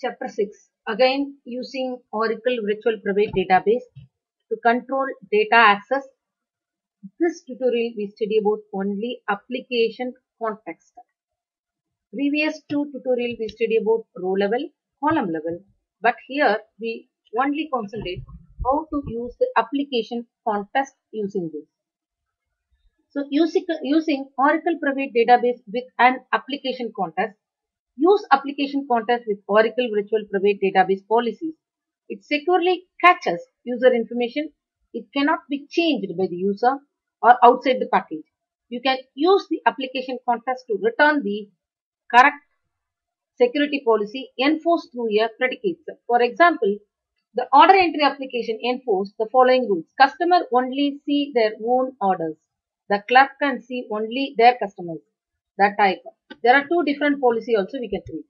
Chapter 6. Again, using Oracle Virtual Private Database to control data access. This tutorial we study about only application context. Previous two tutorials we study about row level, column level, but here we only concentrate how to use the application context using this. So using Oracle Private Database with an application context, use application context with Oracle Virtual Private Database policies. It securely catches user information. It cannot be changed by the user or outside the package. You can use the application context to return the correct security policy enforced through a predicate. For example, the order entry application enforces the following rules. Customer only see their own orders. The clerk can see only their customers. That type. There are two different policy also we can create.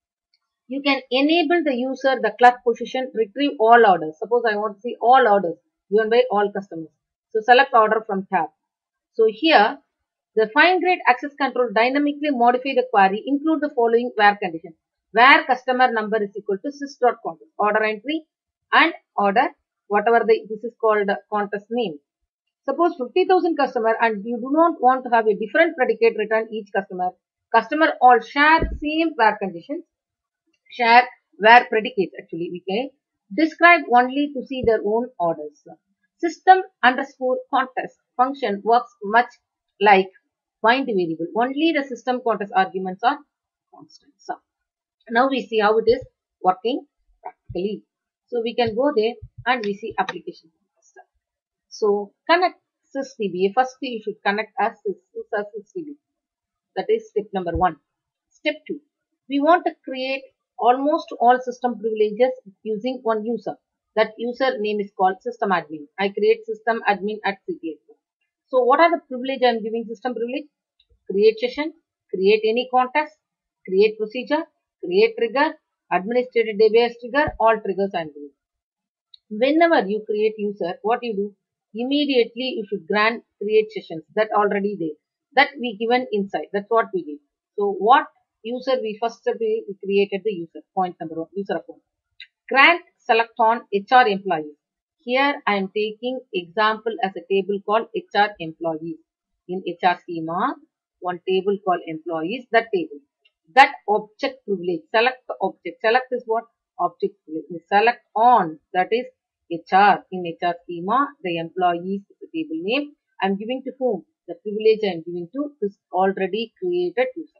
You can enable the user the clerk position retrieve all orders. Suppose I want to see all orders given by all customers. So select order from tab. So here the fine grade access control dynamically modify the query include the following where condition. Where customer number is equal to sys.context order entry and order whatever this is called contest name. Suppose 50,000 customer and you do not want to have a different predicate return each customer. Customer all share same where conditions, share where predicates actually we can describe only to see their own orders. System underscore context function works much like bind variable. Only the system context arguments are constant. So now we see how it is working practically. So we can go there and we see application context. So connect sysdba. First you should connect as sysdba. That is step number 1. Step 2. We want to create almost all system privileges using one user. That user name is called system admin. I create system admin at CTS. So what are the privilege I am giving system privilege? Create session, create any context, create procedure, create trigger, administrator database trigger, all triggers I am giving. Whenever you create user, what you do? Immediately you should grant create sessions that already there. That we given inside. That's what we did. So what user we first we created the user. Point number 1, user account. Grant select on HR employees. Here I am taking example as a table called HR employees. In HR schema, one table called employees, that table. That object privilege, select the object. Select is what? Object privilege. Select on, that is HR. In HR schema, the employees is the table name. I am giving to whom? The privilege I am giving to this already created user.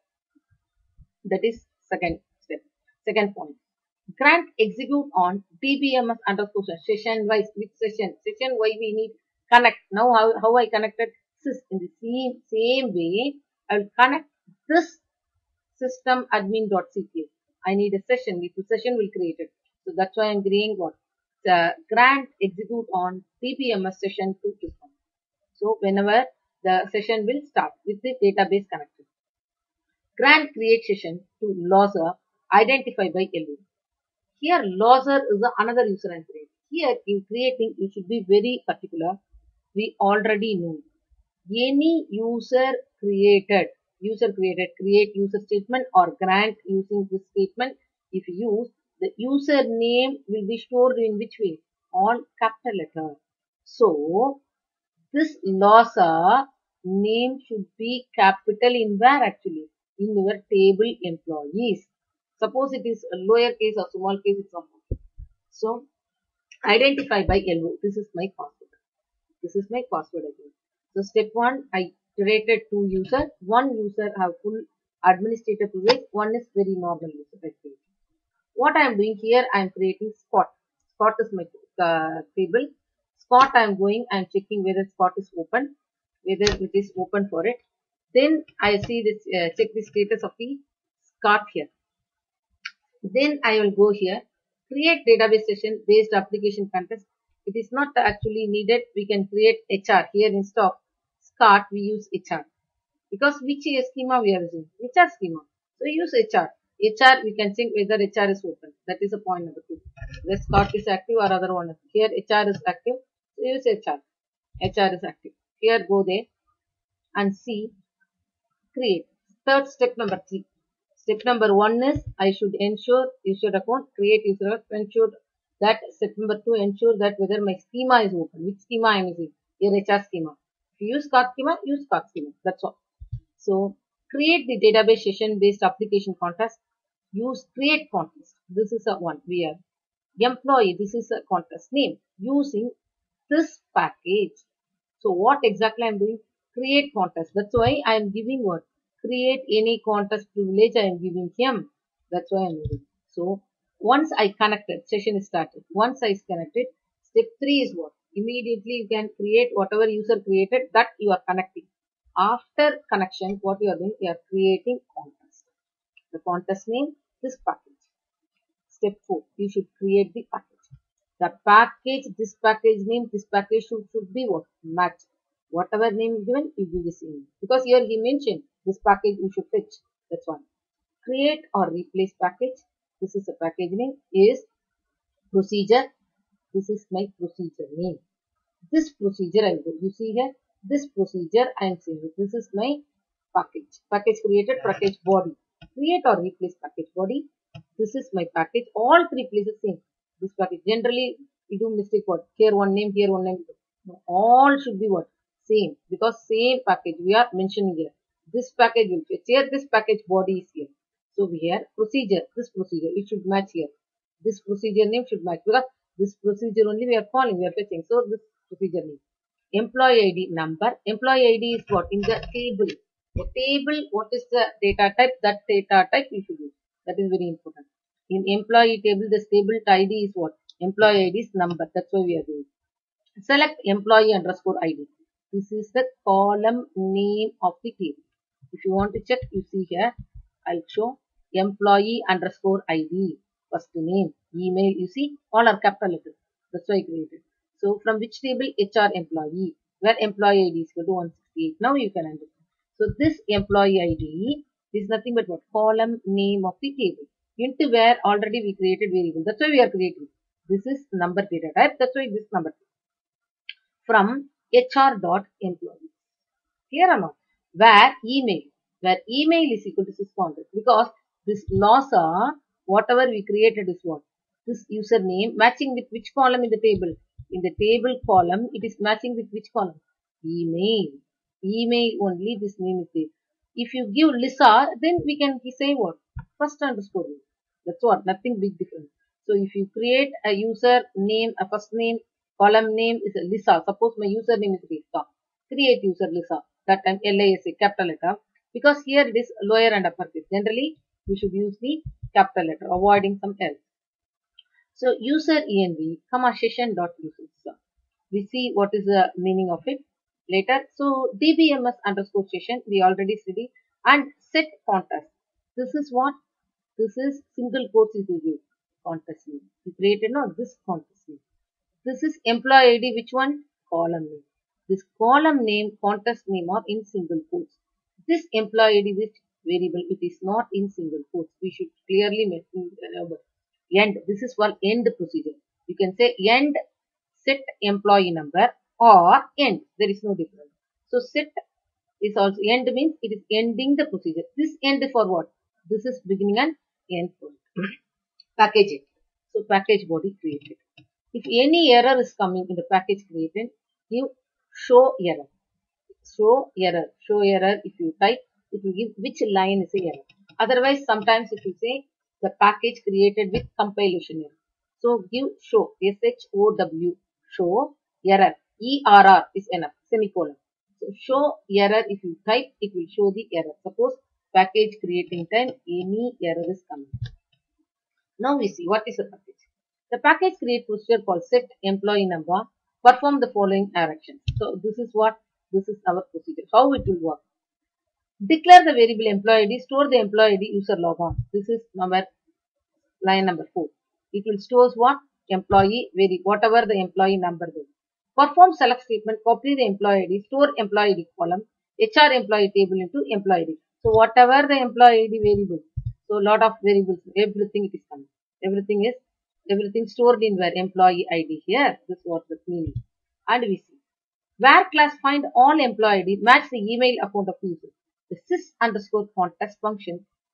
That is second step. Second point. Grant execute on DBMS underscore session wise. Which session? Session why we need connect. Now how I connected sys in the same way. I will connect this system admin.cps. I need a session. With the session will create it. So that's why I am creating what? Grant execute on DBMS session to system. So whenever the session will start with the database connected. Grant create session to logger identified by LU. Here logger is another user entry. Here in creating you should be very particular. We already know any user create user statement or grant using this statement. If you use the user name will be stored in which way? On capital letter. So this logger name should be capital in where actually? In your table employees. Suppose it is a lowercase or small case example. So identify by LO. This is my password. This is my password again. So step 1, I created 2 users. One user have full administrator privilege. One is very normal user. What I am doing here, I am creating Spot. Spot is my table. Spot I am going and checking whether Spot is open, whether it is open for it. Then I see this, check the status of the Spot here. Then I will go here, create database session based application context. It is not actually needed. We can create HR here instead of Scott. We use HR because which schema we are using? HR schema. So use HR. HR we can think whether HR is open. That is a point number 2. Whether Scott is active or other one. Here HR is active. So use HR. HR is active. Here go there and see create. Third step number 3. Step number 1 is I should ensure user account, create user account, ensure that step number 2, ensure that whether my schema is open. Which schema I am using? Your HR schema. If you use card schema, use card schema. That's all. So create the database session based application contest. Use create contest. This is a one we have. Employee, this is a contest name using this package. So what exactly I am doing? Create contest. That's why I am giving what? Create any contest privilege I am giving him. That's why I am doing. So once I connected, session is started. Once I is connected, step 3 is what? Immediately you can create whatever user created that you are connecting. After connection, what you are doing? You are creating contest. The contest name, this package. Step 4, you should create the package. The package, this package name, this package should be what? Match. Whatever name given, you give the same. Because here he mentioned this package you should fetch. That's one. Create or replace package. This is a package name is procedure. This is my procedure name. This procedure I will. You see here, this procedure I am saying. This is my package. Package created, package body. Create or replace package body. This is my package. All three places same. This package. Generally, we do mistake what? Here one name, here one name. No, all should be what? Same. Because same package we are mentioning here. This package will fit here. This package body is here. So we have procedure. This procedure. It should match here. This procedure name should match. Because this procedure only we are calling. We are fetching. So this procedure name. Employee ID number. Employee ID is what? In the table. The table, what is the data type? That data type we should use. That is very important. In employee table, the table ID is what? Employee ID is number. That's why we are doing. Select employee underscore ID. This is the column name of the table. If you want to check, you see here. I'll show employee underscore ID. First name, email, you see, all are capital letters. That's why I created. So from which table? HR employee, where employee ID is equal to 168. Now you can understand. So this employee ID is nothing but what? Column name of the table. Into where already we created variable. That's why we are creating. This is number data type. That's why this number. From HR.employee. Clear or not? Where email is equal to syscontext. Because this loss are whatever we created is what? This username matching with which column in the table? In the table column, it is matching with which column? Email. Email only this name is there. If you give Lisa, then we can say what? First underscore. That's what, nothing big difference. So if you create a user name, a first name, column name is Lisa. Suppose my username is Lisa. Create user Lisa. That time LISA, capital letter. Because here it is lower and uppercase. Generally, we should use the capital letter, avoiding some L. So user env, comma session dot user. We see what is the meaning of it later. So dbms underscore session, we already studied, and set contest. This is what? This is single quotes is used. Contest name. We created now this contest name. This is employee ID, which one? Column name. This column name, contest name are in single quotes. This employee ID, which variable, it is not in single quotes. We should clearly mention end. This is for end procedure. You can say end set employee number or end. There is no difference. So set is also end means it is ending the procedure. This end for what? This is beginning and end point. Package it. So package body created. If any error is coming in the package created, give show error. Show error. Show error. If you type, it will give which line is the error. Otherwise, sometimes it will say the package created with compilation error. So give show. SHOW. Show error. ERR is enough. Semicolon. So show error. If you type, it will show the error. Suppose package creating time, any error is coming. Now we see what is the package. The package create procedure called set employee number. Perform the following actions. So this is what? This is our procedure. How it will work. Declare the variable employee ID. Store the employee ID user logon. This is line number 4. It will store what? Employee variable. Whatever the employee number will. Perform select statement. Copy the employee ID. Store employee ID column. HR employee table into employee ID. So whatever the employee ID variable. So lot of variables. Everything it is coming. Everything stored in where? Employee ID here. This is what the meaning. And we see. Where class find all employee ID match the email account of user. The sys underscore context function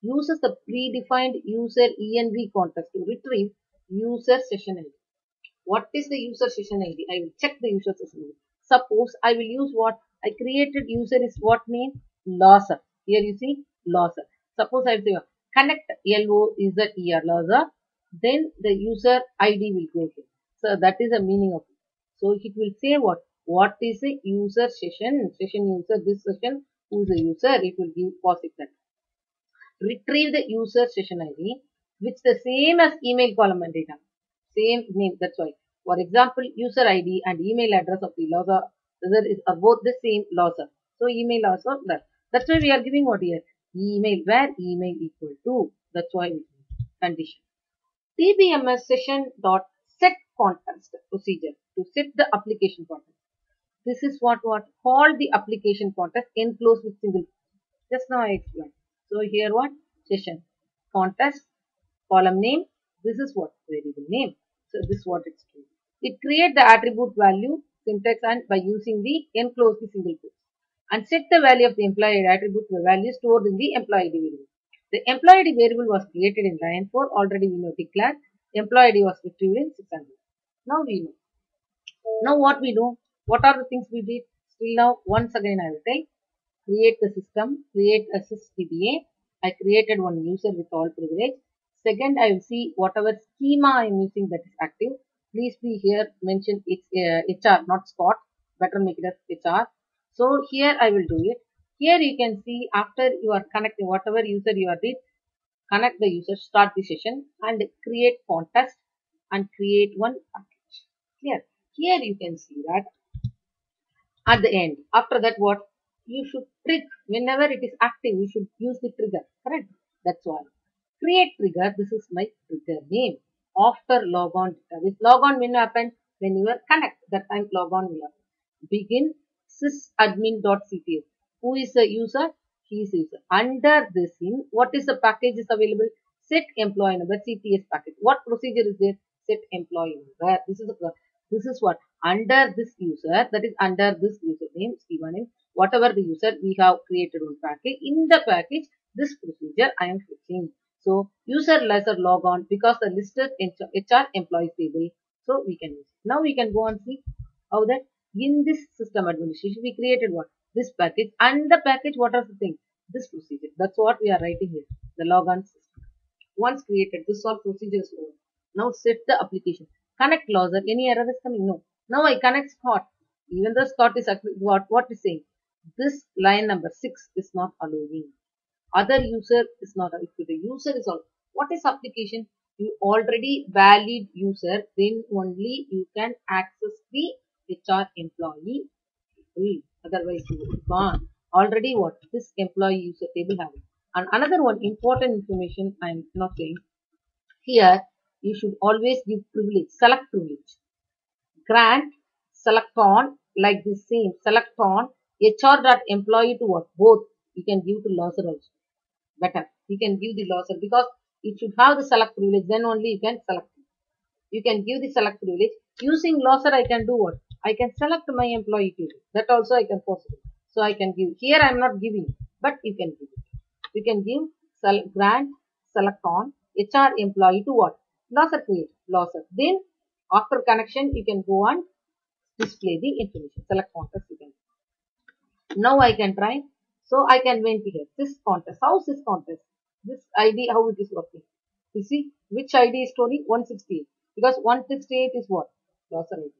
uses the predefined user env context to retrieve user session ID. What is the user session ID? I will check the user session ID. Suppose I will use what I created user is what name? Loser. Here you see Loser. Suppose I say connect LOZER Loser, then the user ID will go here. So that is the meaning of it. So it will say what? What is a user session? Session user, this session, who is the user? It will give posit that. Retrieve the user session ID, which the same as email column and data. Same name, that's why. For example, user ID and email address of the loser are both the same loser. So email also that. That's why we are giving what here? Email, where email equal to. That's why we condition. TBMS session dot set context procedure to set the application context. This is what called the application context enclosed with single. Just now I explained. So here what? Session. Context. Column name. This is what? Variable name. So this is what it's doing. It create the attribute value syntax and by using the enclose the single quotes. And set the value of the employee attribute to the value stored in the employee ID variable. The employee ID variable was created in line 4. Already we know declared. Employee ID was retrieved in 600. Now we know. Now what we do? What are the things we did? Still now once again I will tell. Create the system, create a sysdba. I created one user with all privilege. Second, I will see whatever schema I am using that is active. Please be here mention it's HR, not Scott. Better make it as HR. So here I will do it. Here you can see after you are connecting whatever user you are with, connect the user, start the session and create contest and create one package. Here, here you can see that at the end. After that, what you should trigger whenever it is active, you should use the trigger. Correct? That's why. Create trigger. This is my trigger name. After logon database. Logon when happen when you are connect. That time logon will happen. Begin sysadmin.cts. Who is the user? He is user. Under this in what is the package is available? Set employee number CTS package. What procedure is there? Set employee number. This is what under this user, that is under this username, schema name, whatever the user we have created one package. In the package, this procedure I am fixing. So user lesser log on because the listed HR employees table. So we can use it. Now we can go and see how that in this system administration we created what? This package and the package what are the things? This procedure. That's what we are writing here. The logon system. Once created, this all procedure is over. Now set the application. Connect loser. Any error is coming? No. Now I connect Scott. Even though Scott is what is saying? This line number 6 is not allowing. Other user is not. If the user is all. What is application? You already valid user, then only you can access the HR employee table. Otherwise you can't. Already what? This employee user table having. And another one important information I am not saying. Here you should always give privilege, select privilege. Grant, select on, like this same, select on HR.employee to what? Both. You can give to loser also. Better. You can give the loser because it should have the select privilege, then only you can select. You can give the select privilege. Using loser, I can do what? I can select my employee table. That also I can possible. So I can give. Here I am not giving, but you can give it. You can give grant, select on, HR employee to what? Loser create, loser. Then after connection, you can go on display the information. Select contest you can. Now I can try. So I can went here. This contest. How is this contest? This ID, how it is working? You see, which ID is storing 168? Because 168 is what? Loser ID.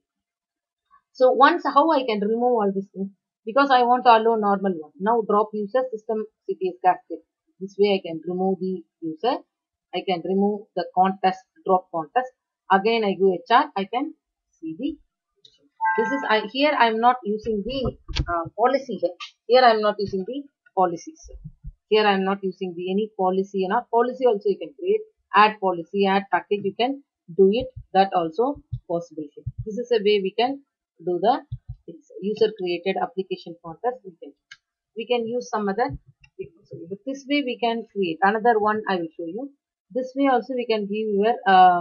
So once how I can remove all these things? Because I want to allow normal one. Now drop user system CTS cascade. This way I can remove the user. I can remove the contest, drop contest. Again I go HR. I can see the. This is here I am not using the policy here. Here I am not using the policies. Here I am not using the any policy. And policy also you can create. Add policy, add package. You can do it. That also possible here. This is a way we can do the user created application contest. We can use some other. But this way we can create another one. I will show you. This way also we can give your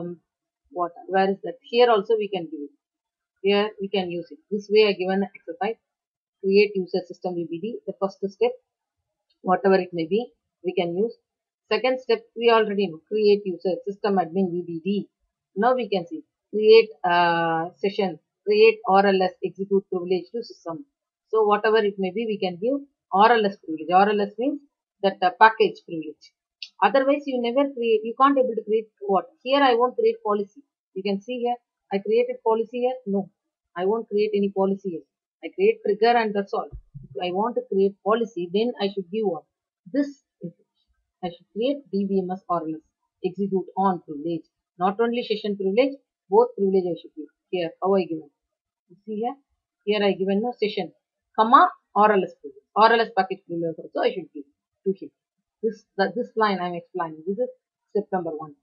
where is that? Here also we can give it. Here we can use it. This way I given exercise. Create user system VBD. The first step, whatever it may be, we can use. Second step, we already know, create user, system admin VBD. Now we can see, create session, create RLS, execute privilege to system. So whatever it may be, we can give RLS privilege. RLS means that package privilege. Otherwise, you never create, you can't able to create what? Here I won't create policy. You can see here, I created policy here. No, I won't create any policy here. I create trigger and that's all. If I want to create policy, then I should give what? This information. I should create DBMS RLS, execute on privilege. Not only session privilege, both privilege I should give. Here, how I given? You see here I given no session, comma RLS privilege. RLS package privilege also I should give to him. This line I am explaining. This is step number 1.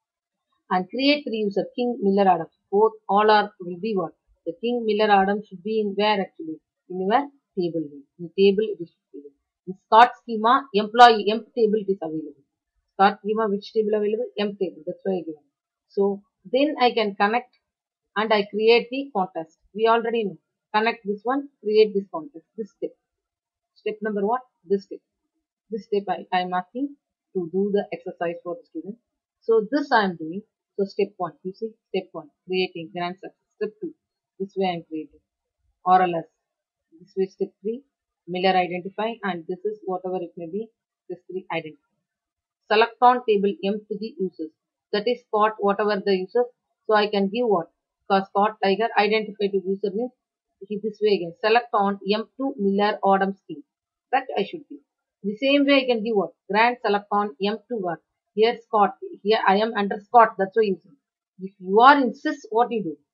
And create three user King, Miller, Adams. Both all are will be what? The King, Miller, Adams should be in where actually? In your table. In table it is available. In Scott schema, employee emp table it is available. Scott schema which table available? Emp table. That's why I given. So then I can connect and I create the contest. We already know. Connect this one, create this contest. This step. Step number what? This step. This step I am asking to do the exercise for the student. So this I am doing. So step 1, you see, step 1, creating grand success. Step 2, this way I am creating. RLS. This way step 3, Miller identify, and this is whatever it may be, this 3 identify. Select on table M to the users. That is Scott, whatever the users. So I can give what? Because Scott Tiger identify to user means this way again. Select on M to Miller Adams King. That I should give. The same way I can give what? Grand select on M to what? Here Scott. Here I am under Scott. That's why you see. If you are in sys, what you do?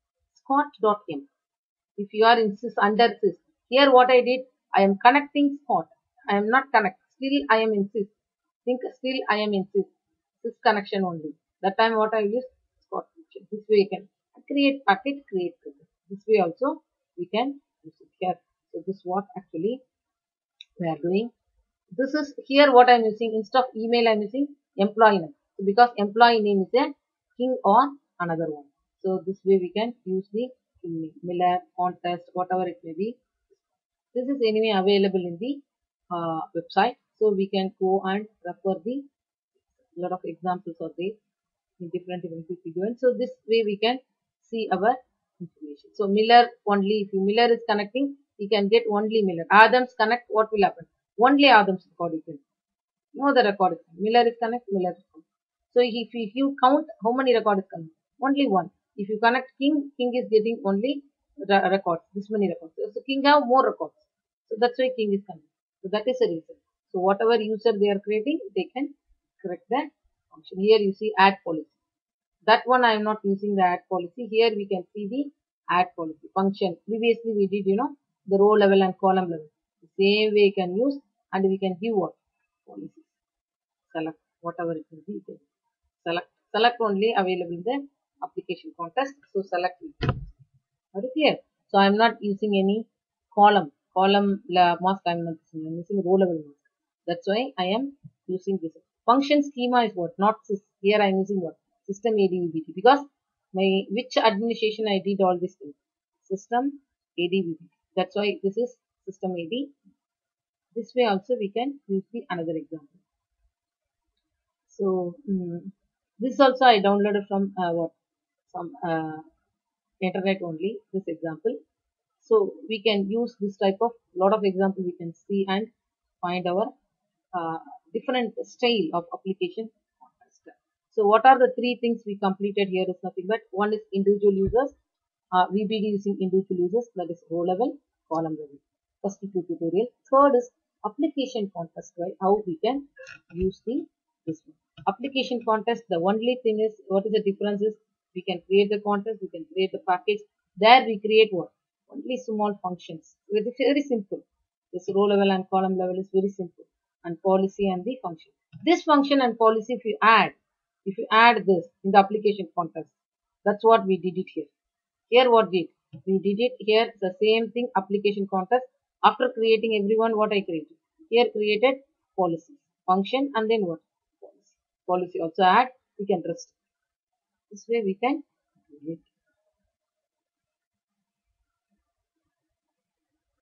Scott.m. If you are in sys under sys. Here what I did? I am connecting Scott. I am not connect. Still I am in sys. Think still I am in sys. Sys connection only. That time what I use? Scott function. This way you can create packet, create trigger. This way also we can use it here. So this is what actually we are doing. This is here what I am using. Instead of email I am using employee name. So because employee name is a King or another one. So this way we can use the Miller, contest, whatever it may be. This is anyway available in the website. So we can go and refer the lot of examples of this in different events. So this way we can see our information. So Miller only, if Miller is connecting, we can get only Miller. Adams connect, what will happen? Only Adams record is in. No other record is coming. Miller is connect, Miller is coming. So if you count how many record is coming? Only one. If you connect King, King is getting only records, this many records. So King have more records. So that's why King is coming. So that is the reason. So whatever user they are creating, they can correct that function. Here you see add policy. That one I am not using the add policy. Here we can see the add policy function. Previously we did, the row level and column level. The same way we can use and we can give what? Policies. Select whatever it will be. Select only available in the application contest. So select. Are you clear? So I am not using any column mask. I am not using. I am using row level mask. That's why I am using this. Function schema is what? Not here I am using what? System ADVBT because which administration I did all these things. System ADVBT. That's why this is system AD. This way also we can use the another example. So this also I downloaded from some internet only. This example. So we can use this type of lot of example we can see and find our different style of application. So what are the three things we completed here is nothing but one is individual users, VBD using individual users, that is row level, column level. First two tutorial. Third is application contest, right? How we can use this one. Application contest, the only thing is what is the difference is we can create the contest, we can create the package. There we create what? Only small functions. It is very simple. This row level and column level is very simple. And policy and the function. This function and policy if you add this in the application contest, that's what we did it here. Here what did? We did it here the same thing application contest. After creating everyone what I created? Here created policy, function and then what? Policy. Policy also add, we can rest. This way we can create.